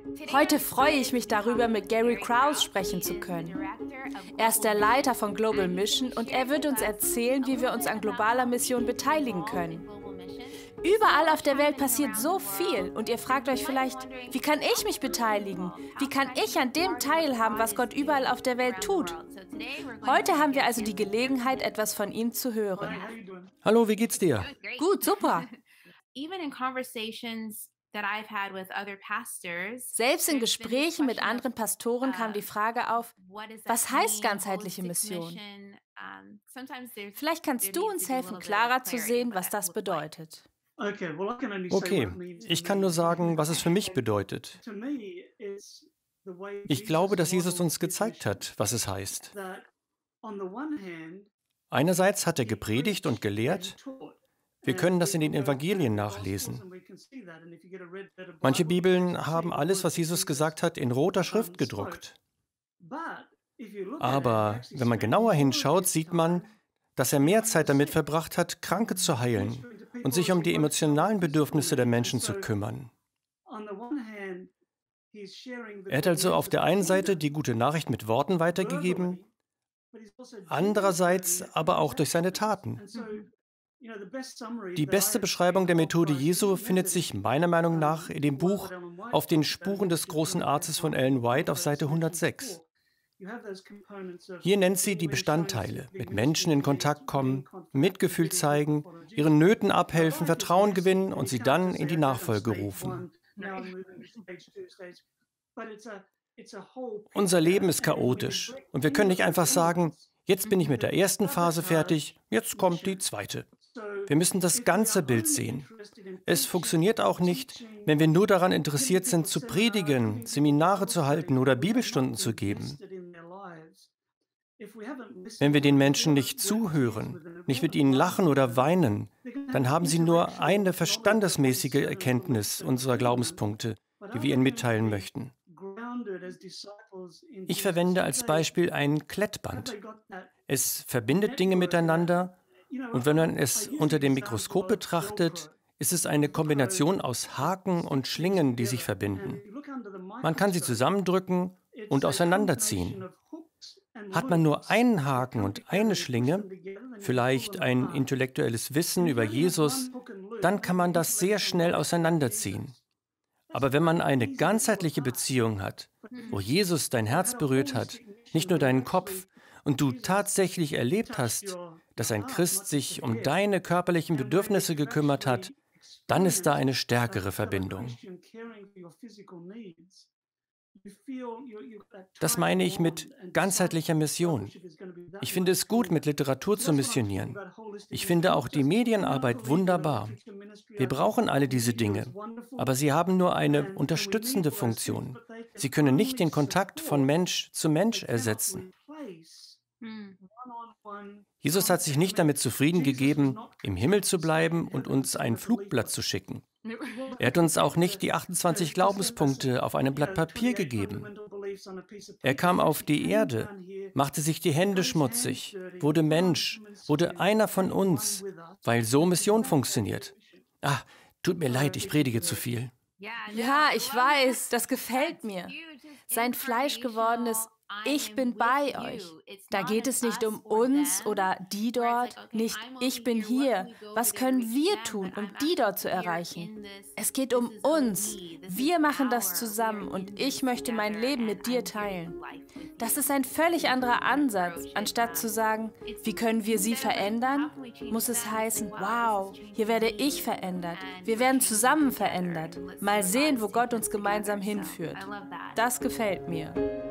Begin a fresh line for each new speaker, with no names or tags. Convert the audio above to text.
Heute freue ich mich darüber, mit Gary Krause sprechen zu können. Er ist der Leiter von Global Mission und er wird uns erzählen, wie wir uns an globaler Mission beteiligen können. Überall auf der Welt passiert so viel und ihr fragt euch vielleicht, wie kann ich mich beteiligen? Wie kann ich an dem teilhaben, was Gott überall auf der Welt tut? Heute haben wir also die Gelegenheit, etwas von ihm zu hören.
Hallo, wie geht's dir?
Gut, super. Selbst in Gesprächen mit anderen Pastoren kam die Frage auf, was heißt ganzheitliche Mission? Vielleicht kannst du uns helfen, klarer zu sehen, was das bedeutet.
Okay, ich kann nur sagen, was es für mich bedeutet. Ich glaube, dass Jesus uns gezeigt hat, was es heißt. Einerseits hat er gepredigt und gelehrt. Wir können das in den Evangelien nachlesen. Manche Bibeln haben alles, was Jesus gesagt hat, in roter Schrift gedruckt. Aber wenn man genauer hinschaut, sieht man, dass er mehr Zeit damit verbracht hat, Kranke zu heilen und sich um die emotionalen Bedürfnisse der Menschen zu kümmern. Er hat also auf der einen Seite die gute Nachricht mit Worten weitergegeben, andererseits aber auch durch seine Taten. Die beste Beschreibung der Methode Jesu findet sich meiner Meinung nach in dem Buch Auf den Spuren des großen Arztes von Ellen White auf Seite 106. Hier nennt sie die Bestandteile: mit Menschen in Kontakt kommen, Mitgefühl zeigen, ihren Nöten abhelfen, Vertrauen gewinnen und sie dann in die Nachfolge rufen. Unser Leben ist chaotisch und wir können nicht einfach sagen, jetzt bin ich mit der ersten Phase fertig, jetzt kommt die zweite. Wir müssen das ganze Bild sehen. Es funktioniert auch nicht, wenn wir nur daran interessiert sind, zu predigen, Seminare zu halten oder Bibelstunden zu geben. Wenn wir den Menschen nicht zuhören, nicht mit ihnen lachen oder weinen, dann haben sie nur eine verstandesmäßige Erkenntnis unserer Glaubenspunkte, die wir ihnen mitteilen möchten. Ich verwende als Beispiel ein Klettband. Es verbindet Dinge miteinander und wenn man es unter dem Mikroskop betrachtet, ist es eine Kombination aus Haken und Schlingen, die sich verbinden. Man kann sie zusammendrücken und auseinanderziehen. Hat man nur einen Haken und eine Schlinge, vielleicht ein intellektuelles Wissen über Jesus, dann kann man das sehr schnell auseinanderziehen. Aber wenn man eine ganzheitliche Beziehung hat, wo Jesus dein Herz berührt hat, nicht nur deinen Kopf, und du tatsächlich erlebt hast, dass ein Christ sich um deine körperlichen Bedürfnisse gekümmert hat, dann ist da eine stärkere Verbindung. Das meine ich mit ganzheitlicher Mission. Ich finde es gut, mit Literatur zu missionieren. Ich finde auch die Medienarbeit wunderbar. Wir brauchen alle diese Dinge, aber sie haben nur eine unterstützende Funktion. Sie können nicht den Kontakt von Mensch zu Mensch ersetzen. Jesus hat sich nicht damit zufrieden gegeben, im Himmel zu bleiben und uns ein Flugblatt zu schicken. Er hat uns auch nicht die 28 Glaubenspunkte auf einem Blatt Papier gegeben. Er kam auf die Erde, machte sich die Hände schmutzig, wurde Mensch, wurde einer von uns, weil so Mission funktioniert. Ah, tut mir leid, ich predige zu viel.
Ja, ich weiß, das gefällt mir. Sein fleischgewordenes Ich bin bei euch. Da geht es nicht um uns oder die dort, nicht ich bin hier. Was können wir tun, um die dort zu erreichen? Es geht um uns. Wir machen das zusammen und ich möchte mein Leben mit dir teilen. Das ist ein völlig anderer Ansatz. Anstatt zu sagen, wie können wir sie verändern, muss es heißen, wow, hier werde ich verändert. Wir werden zusammen verändert. Mal sehen, wo Gott uns gemeinsam hinführt. Das gefällt mir.